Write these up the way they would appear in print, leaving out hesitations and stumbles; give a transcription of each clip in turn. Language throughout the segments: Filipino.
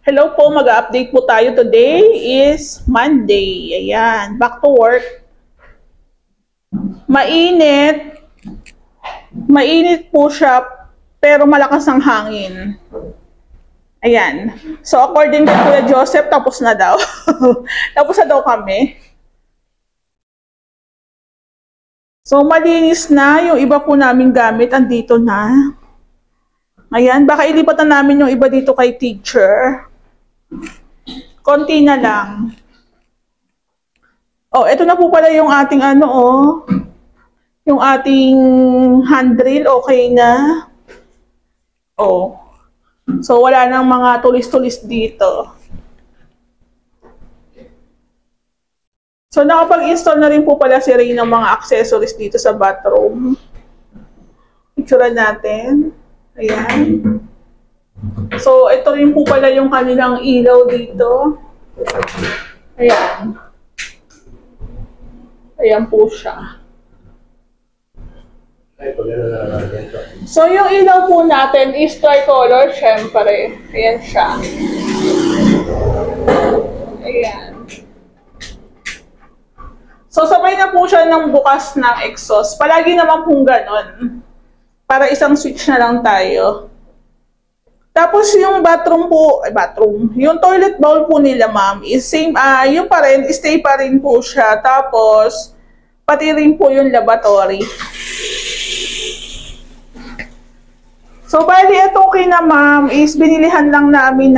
Hello po, mag-update po tayo. Today is Monday. Ayan, back to work. Mainit. Mainit po siya, pero malakas ang hangin. Ayan. So, according to Kuya Joseph, tapos na daw. Tapos na daw kami. So, malinis na. Yung iba po naming gamit, andito na. Ayan, baka ilipat na namin yung iba dito kay teacher. Konti na lang. Oh, ito na po pala yung ating yung ating handrail, okay na. Oh. So, wala nang mga tulis-tulis dito. So, nakapag-install na rin po pala si Ray ng mga accessories dito sa bathroom. Picture natin. Ayan. So, ito rin po pala yung kanilang ilaw dito. Ayan. Ayan po siya. So, yung ilaw po natin is tricolor, syempre. Ayan siya. Ayan. So, sabay na po siya ng bukas ng exhaust. Palagi naman pong ganon. Para isang switch na lang tayo. Tapos yung yung toilet bowl po nila, ma'am, is same, yung pa rin, stay pa rin po siya. Tapos, pati rin po yung lavatory. So, bali, ito okay na, ma'am, is binilihan lang namin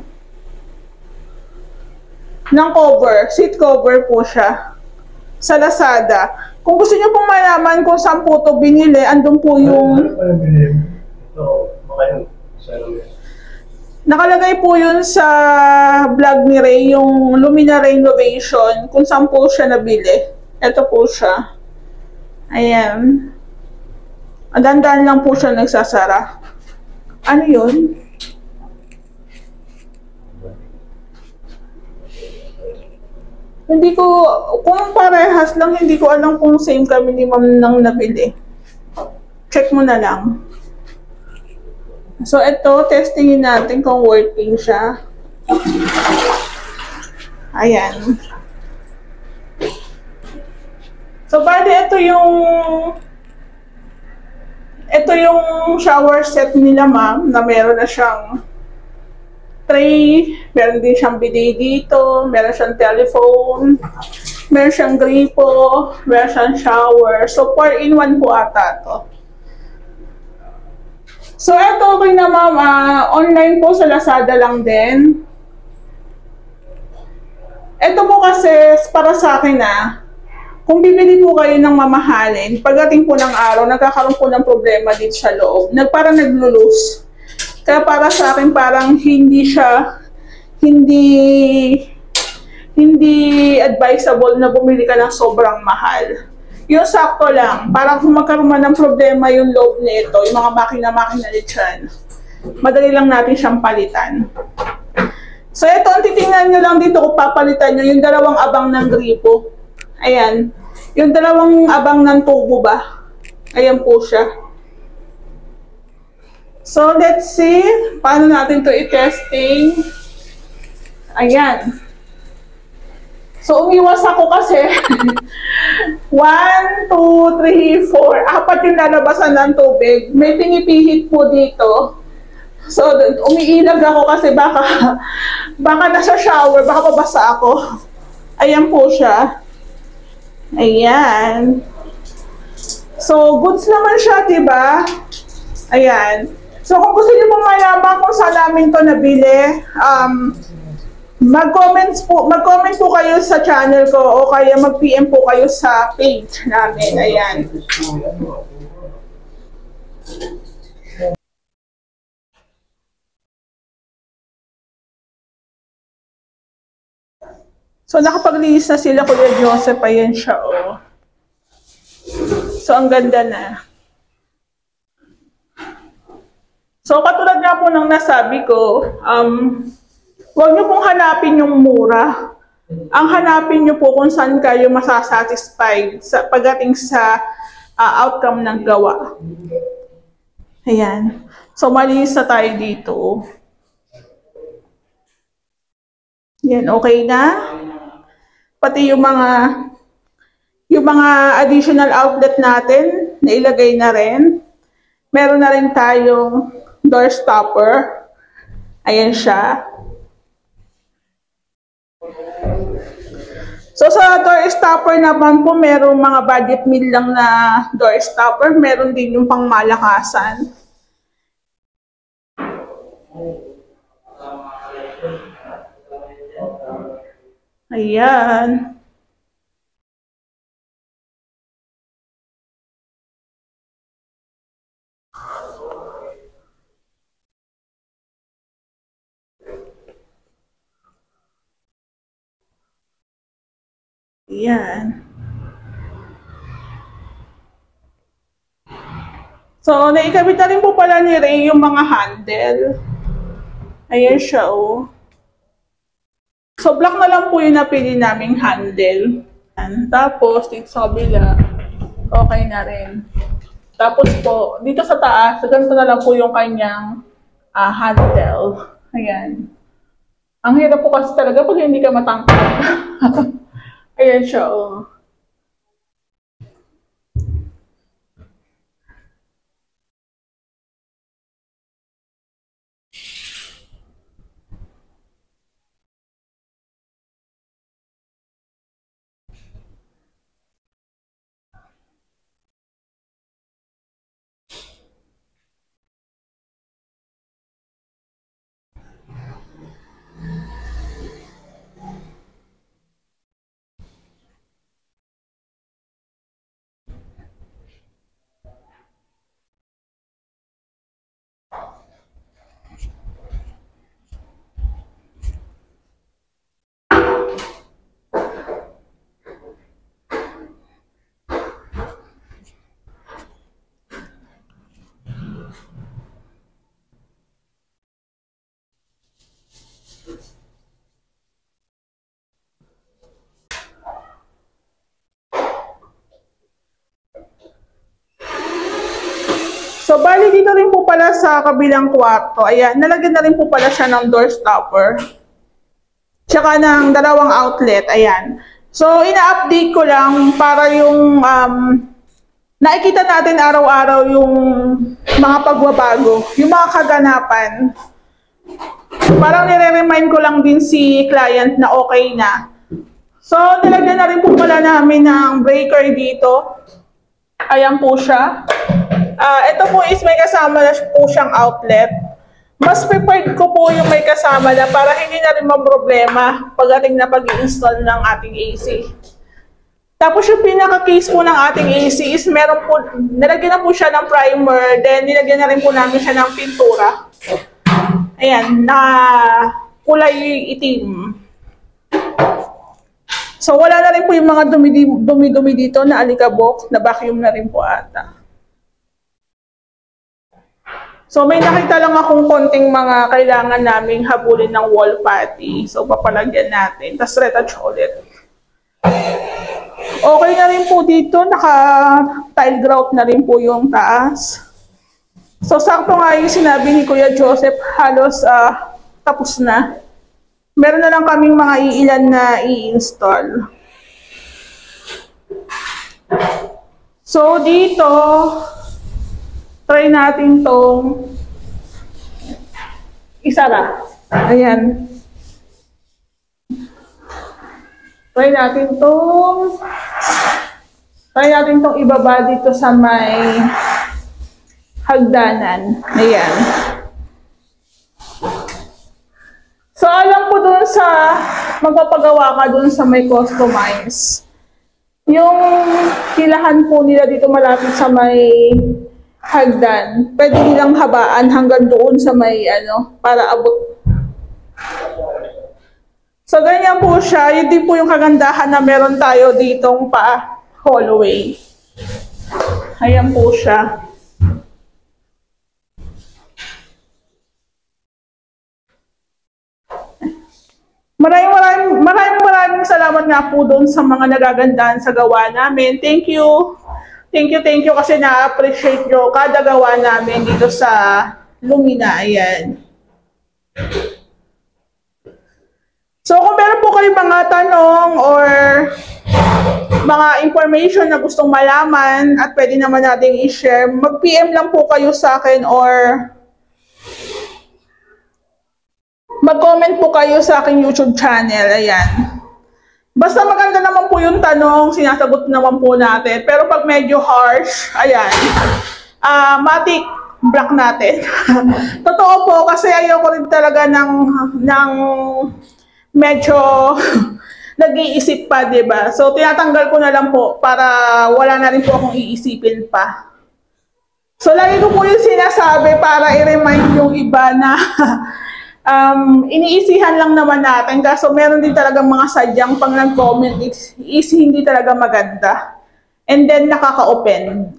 ng cover, seat cover po siya, sa Lazada. Kung gusto niyo pong malaman kung saan po ito binili, andun po yung... Nakalagay po yun sa vlog ni Ray, yung Lumina Renovation, kung saan po siya nabili. Ito po siya. Ayan. Dandan lang po siya nagsasara. Ano yun? Hindi ko, kung parehas lang, hindi ko alam kung same kami ni ma'am nang nabili. Check mo na lang. So, ito, testingin natin kung working siya. Ayan. So, bali, ito yung shower set nila, ma'am, na meron na siyang tray, meron din siyang bidet dito, meron siyang telephone, meron siyang gripo, meron siyang shower. So, 4-in-1 po ata to. So, eto okay na, ma'am. Online po sa Lazada lang din. Ito po kasi, para sa akin kung bibili po kayo ng mamahalin, pagdating po ng araw, nagkakaroon po ng problema dito sa loob. Parang naglo-loose. Kaya para sa akin, parang hindi advisable na bumili ka ng sobrang mahal. Yung sakto lang, parang kung magkaroon man ng problema yung loob nito, yung mga makina-makina dyan, madali lang natin siyang palitan. So, ito, ang titingnan nyo lang dito kung papalitan nyo, yung dalawang abang ng gripo. Ayan. Yung dalawang abang ng tubo ba? Ayan po siya. So, let's see. Paano natin to i-testing? Ayan. So, umiwas ako kasi 1, 2, 3, 4. Apat yung lalabasan ng tubig. May pinipihit po dito. So, umiilag ako kasi baka nasa shower, baka mabasa ako. Ayan po siya. Ayan. So, goods naman siya, diba? Ayan. So, kung gusto niyo pong malaman kung saan namin to nabili, mag-comment po kayo sa channel ko o kaya mag-PM po kayo sa page namin. Ayan. So, nakapaglinis na sila, Kuya Joseph. Ayan siya, oh. So, ang ganda na. So, katulad nga po ng nasabi ko, huwag nyo pong hanapin yung mura. Ang hanapin nyo po kung saan kayo masasatisfied pagdating sa outcome ng gawa. Ayan. So, malinis na tayo dito. Yan, okay na. Pati yung mga additional outlet natin, nailagay na rin. Meron na rin tayong door stopper. Ayan siya. So sa door stopper naman po, merong mga budget meal lang na door stopper. Meron din yung pangmalakasan. Ayan. Ayan. So, naikabit na rin po pala ni Ray yung mga handle. Ayan siya, oh. So, black na lang po yung napili naming handle. Ayan. Tapos, dito sa kabila, okay na rin. Tapos po, dito sa taas, ganito na lang po yung kanyang handle. Ayan. Ang hirap po kasi talaga pag hindi ka matangkad. Ayan siya, oh. So, bali dito rin po pala sa kabilang kwarto. Ayan, nalagyan na rin po pala siya ng door stopper. Tsaka ng dalawang outlet. Ayan. So, ina-update ko lang para yung nakikita natin araw-araw yung mga pagbabago, yung mga kaganapan. Parang nire-remind ko lang din si client na okay na. So, nilagyan na rin po pala namin ng breaker dito. Ayan po siya. Ito po is may kasama na po siyang outlet. Mas prepared ko po yung may kasama na para hindi na rin problema pagdating na pag-i-install ng ating AC. Tapos yung pinaka-case po ng ating AC is meron po, nilagyan na po siya ng primer, then nilagyan na rin po namin siya ng pintura. Ayan, na kulay itim. So wala na rin po yung mga dumi-dumi dito na alikabok, na vacuum na rin po ata. So may nakita lang akong konting mga kailangan naming habulin ng wall putty. So papalagyan natin, tapos retouch ulit. Okay na rin po dito, naka-tile grout na rin po yung taas. So sakto nga yung sinabi ni Kuya Joseph, halos tapos na. Meron na lang kaming mga iilan na i-install. So dito, try natin tong isara. Ayan. Try natin tong ibaba dito sa may hagdanan. Ayan. So, alam ko dun sa magpapagawa ka dun sa may customize. Yung kilahan po nila dito malapit sa may hagdan, pwede nilang habaan hanggang doon sa may para abot. So, ganyan po siya. Yun din po yung kagandahan na meron tayo ditong hallway. Ayan po siya. Maraming salamat nga po doon sa mga nagagandahan sa gawa namin. Thank you. Thank you kasi na-appreciate nyo kada gawa namin dito sa Lumina. Ayan. So kung meron po kayong mga tanong or mga information na gustong malaman at pwede naman nating i-share, mag-PM lang po kayo sa akin or mag-comment po kayo sa aking YouTube channel. Ayan. Basta maganda naman po yung tanong, sinasagot naman po natin. Pero pag medyo harsh, ayan, matik block natin. Totoo po, kasi ayoko rin talaga ng medyo nag-iisip pa, diba? So, tinatanggal ko na lang po para wala na rin po akong iisipin pa. So, lagi ko po yung sinasabi para i-remind yung iba na iniisihan lang naman natin. Kaso meron din talagang mga sadyang pang nag-comment is hindi talaga maganda. And then, nakaka-open.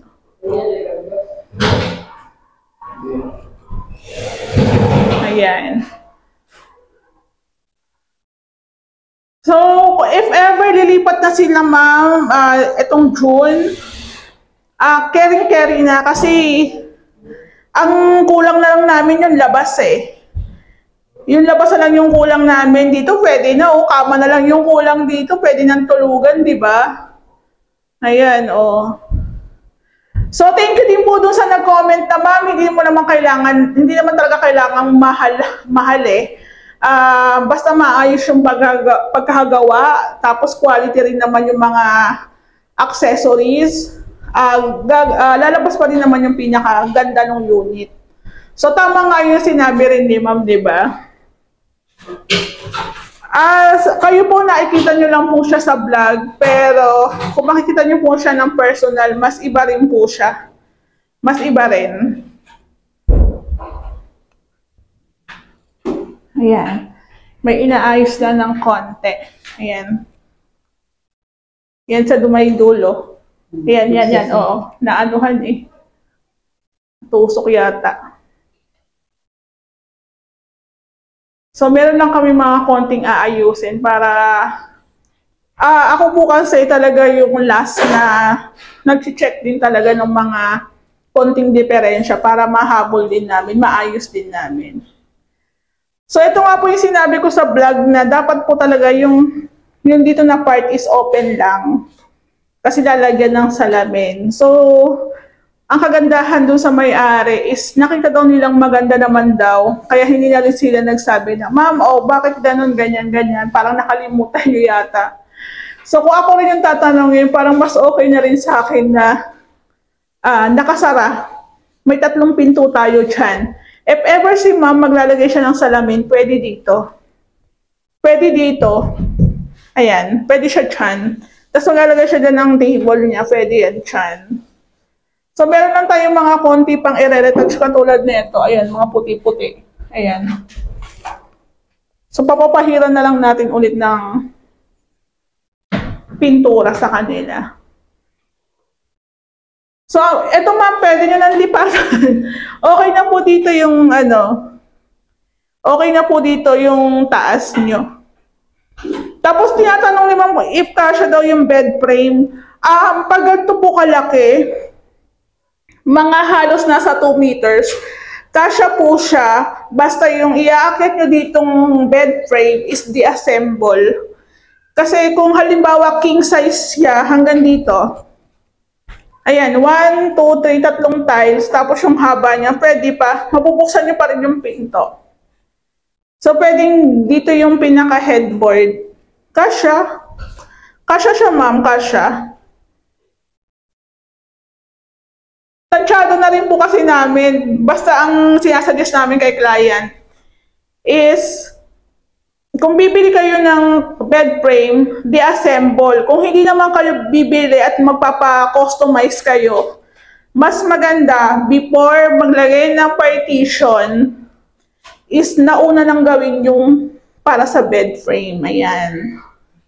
Ayan. So, if ever lilipat na sila, ma'am, itong June, caring-carry na kasi ang kulang na lang namin yung labas eh. Yung labas na lang yung kulang namin dito, pwede na kama na lang yung kulang dito, pwede nang tulugan, di ba? Ayan, So, thank you din po dun sa nag-comment na, ma'am, hindi naman talaga kailangang mahal eh. Basta maayos yung pagkagawa, tapos quality rin naman yung mga accessories. Lalabas pa rin naman yung pinakaganda ng unit. So, tama nga yung sinabi rin ni ma'am, di ba? Kayo po nakikita nyo lang po siya sa vlog, pero kung makikita nyo po siya ng personal, mas iba rin po siya. Mas iba rin. Ayan. May inaayos lang ng konti. Ayan. Yan sa dumay dulo. Yan. Oo. Naanuhan eh. Tusok yata. So, meron lang kami mga konting aayusin para ako po kasi talaga yung last na nag-check din talaga ng mga konting diferensya para mahabol din namin, maayos din namin. So, ito nga po yung sinabi ko sa vlog na dapat po talaga yung dito na part is open lang kasi lalagyan ng salamin. So, ang kagandahan doon sa may-ari is nakita daw nilang maganda naman daw. Kaya hindi na rin sila nagsabi na, ma'am, bakit ganun, ganyan. Parang nakalimutan nyo yata. So kung ako rin yung tatanungin, parang mas okay na rin sa akin na nakasara. May 3 pinto tayo dyan. If ever si ma'am maglalagay siya ng salamin, pwede dito. Pwede dito. Ayan, pwede siya dyan. Tapos maglalagay siya dyan ng table niya, pwede yan dyan. So, meron lang tayong mga konti pang i-retouch katulad nito. Ayan, mga puti-puti. Ayan. So, papapahiran na lang natin ulit ng pintura sa kanila. So, eto ma'am, pwede nyo nang lipasan. Okay na po dito yung okay na po dito yung taas nyo. Tapos, tinatanong ni ma'am if kasya daw yung bed frame. Pag ganito po kalaki, mga halos nasa 2 meters, kasya po siya, basta yung iaakit nyo ditong bed frame is di-assemble. Kasi kung halimbawa king size siya hanggang dito, ayan, 1, 2, 3, 3 tiles, tapos yung haba niya, pwede pa, mabubuksan nyo pa rin yung pinto. So, pwedeng dito yung pinaka-headboard. Kasya siya ma'am, kasya. Tansyado na rin po kasi namin, basta ang sinasuggest namin kay client is, kung bibili kayo ng bed frame, di-assemble. Kung hindi naman kayo bibili at magpapa-customize kayo, mas maganda, before maglagay ng partition, is nauna nang gawin yung para sa bed frame. Ayan.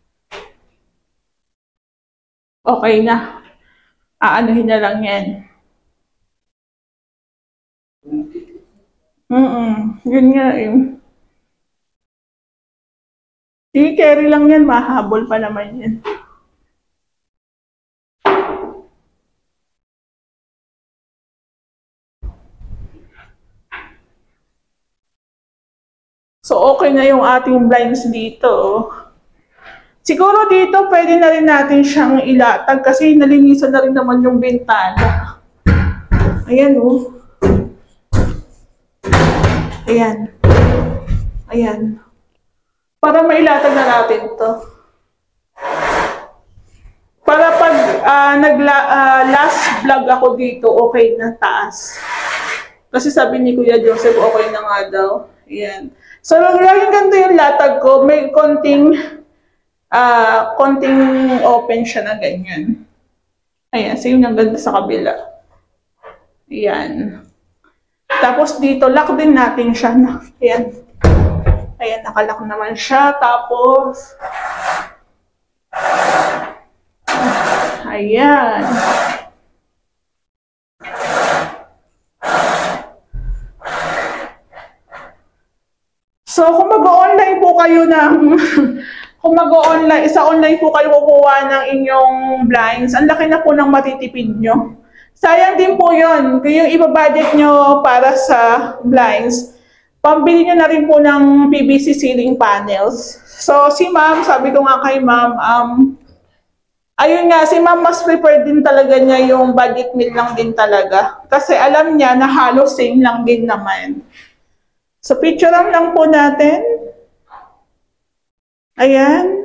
Okay na. Aanuhin na lang yan. Yun nga eh. I-carry lang yan, mahabol pa naman yan. So, okay na yung ating blinds dito. Siguro dito, pwede na rin natin siyang ilatag kasi nalinisan na rin naman yung bintana. Ayan, oh. Ayan. Ayan. Para mailatag na natin to. Para pag last vlog ako dito, okay na taas. Kasi sabi ni Kuya Joseph, okay na nga daw. Ayan. So, laging ganito yung latag ko. May konting open siya na ganyan. Ayan. So, yun ang ganda sa kabila. Ayan. Tapos dito, lock din natin siya. Ayan. Ayan, nakalock naman siya. Tapos, ayan. So, kung mag-online po kayo ng, kung mag-online, sa online po kayo kukuha ng inyong blinds, ang laki na po ng matitipid nyo. Sayang din po yun. Kung yung ibabudget nyo para sa blinds, pambili nyo na rin po ng PVC ceiling panels. So, si ma'am, sabi ko nga kay ma'am, ayun nga, si ma'am mas prefer din talaga niya yung budget meal lang din talaga. Kasi alam niya na halos same lang din naman. So, picturean lang po natin. Ayan.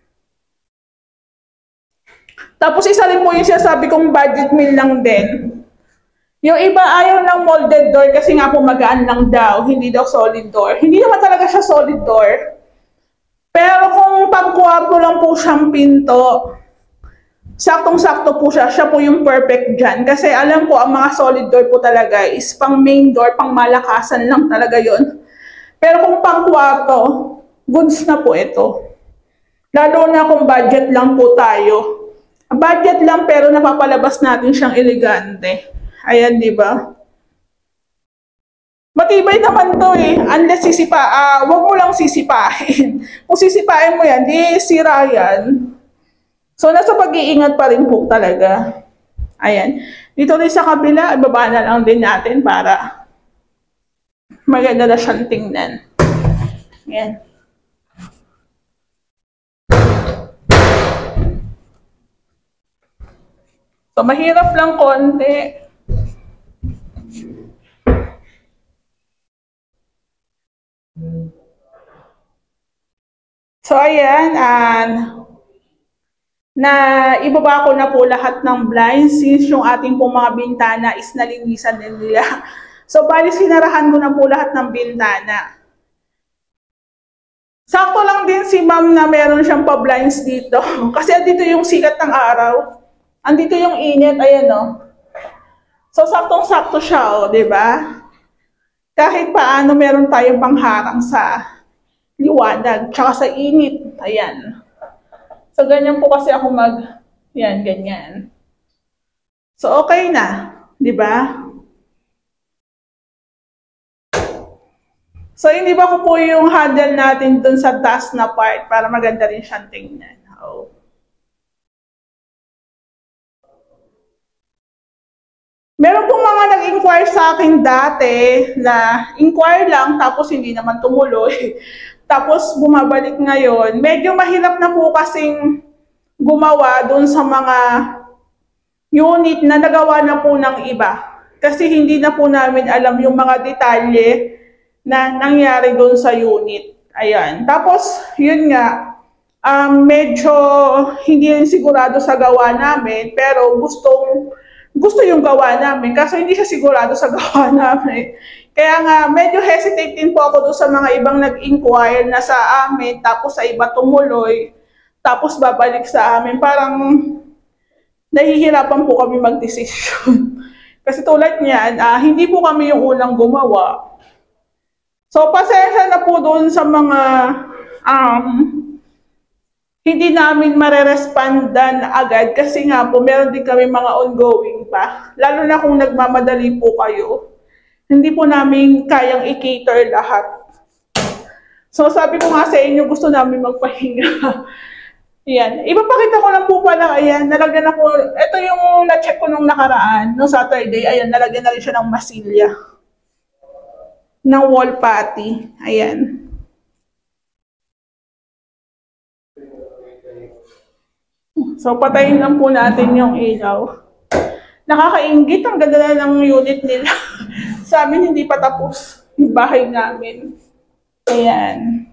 Tapos, isa rin po yung sinasabi kong budget meal lang din. Yung iba ayaw ng molded door kasi nga po magaan lang daw, hindi daw solid door. Hindi naman talaga siya solid door. Pero kung pang-kwarto lang po siyang pinto, saktong-sakto po siya. Siya po yung perfect dyan. Kasi alam ko, ang mga solid door po talaga is pang main door, pang malakasan lang talaga yon. Pero kung pang kwarto, goods na po ito. Lalo na kung budget lang po tayo. Budget lang pero napapalabas natin siyang elegante. Ayan, di ba? Matibay naman to eh. Unless wag mo lang sisipain. Kung sisipain mo yan, di sira yan. So, nasa pag-iingat pa rin po talaga. Ayan. Dito rin sa kabila, ibaba na lang din natin para maganda na siyang tingnan. Ayan. So, mahirap lang konti. So, ayan. Na ibaba ko na po lahat ng blinds since yung ating pong mga bintana is nalinisan din nila. So, bali sinarahan ko na po lahat ng bintana. Sakto lang din si ma'am na meron siyang pa-blinds dito. Kasi andito yung sikat ng araw. Andito yung init, ayan o. So, saktong-sakto siya o, diba? Kahit paano meron tayong pangharang sa liwanag, tsaka sa init. Ayan. So, ganyan po kasi ako yan, ganyan. So, okay na. Di ba? So, hindi ba ko po yung handle natin dun sa taas na part para maganda rin siyang tingnan. Oh. Meron pong mga nag-inquire sa akin dati na inquire lang tapos hindi naman tumuloy. Tapos bumabalik ngayon. Medyo mahirap na po kasing gumawa doon sa mga unit na nagawa na po ng iba. Kasi hindi na po namin alam yung mga detalye na nangyari doon sa unit. Ayan. Tapos, yun nga, medyo hindi rin sigurado sa gawa namin, pero gusto yung gawa namin. Kaso hindi siya sigurado sa gawa namin. Kaya nga, medyo hesitate din po ako doon sa mga ibang nag-inquire na sa amin, tapos sa iba tumuloy, tapos babalik sa amin. Parang nahihirapan po kami mag-desisyon. Kasi tulad niyan, hindi po kami yung unang gumawa. So, pasensya na po doon sa mga hindi namin marerespondan agad kasi nga po meron din kami mga ongoing pa. Lalo na kung nagmamadali po kayo. Hindi po namin kayang i-cater lahat. So, sabi ko nga sa inyo, gusto namin magpahinga. Ayan. Ipapakita ko lang po pala, ayan, nalagyan na po, ito yung na-check ko nung nakaraan, nung Saturday, ayan, nalagyan na rin siya ng masilya. Ng wall putty. Ayan. So, patayin lang po natin yung ilaw. Nakakaingit, ang ganda na ng unit nila. Sa amin, hindi pa tapos yung bahay namin. Ayan.